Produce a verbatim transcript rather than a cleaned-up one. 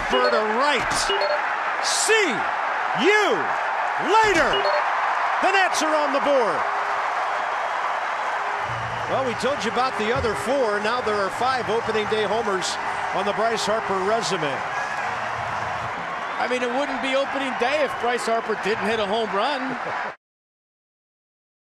Harper to right. See you later. The Nats are on the board. Well, we told you about the other four. Now there are five opening day homers on the Bryce Harper resume. I mean, it wouldn't be opening day if Bryce Harper didn't hit a home run.